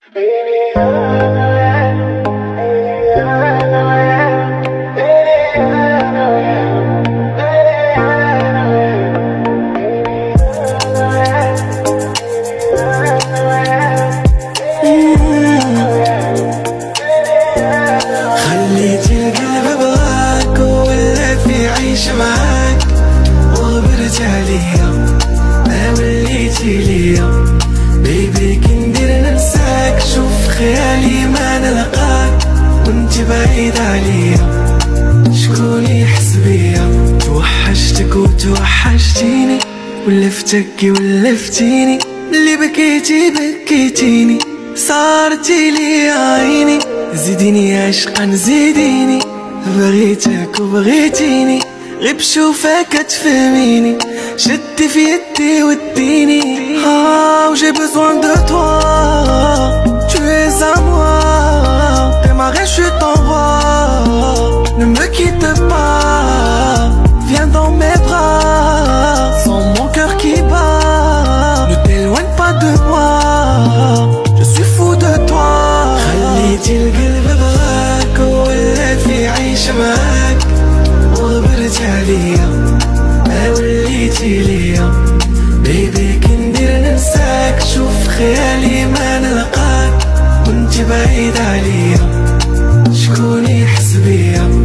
خليتي القلب بغاك ولا في عيش معاك، وغبرت عليا ما وليتي ليا. بيبي كندير ننساك، شوف خيالي ما نلقاك وانت بعيد عليا. شكون يحس بيا؟ توحشتك وتوحشتيني، ولفتك ولفتيني، اللي بكيتي بكيتيني، صارتي لي عيني. زيديني عشقا زيديني، بغيتك وبغيتيني، غير بشوفك تفهميني. شدي في يدي وديني، j'ai besoin de toi, tu es à moi, démarrer je t'envoie. Ne me quitte pas, viens dans mes bras, sans mon cœur qui bat. Ne t'éloigne pas de moi, je suis fou de toi. خليتي القلب بغاك ولا في عيش معاك، وغبرت عليا ما وليتي ليا. بيبي كندير ننساك، شوف خيالي ما نلقاك وانت بعيد عليا. شكون يحس بيا؟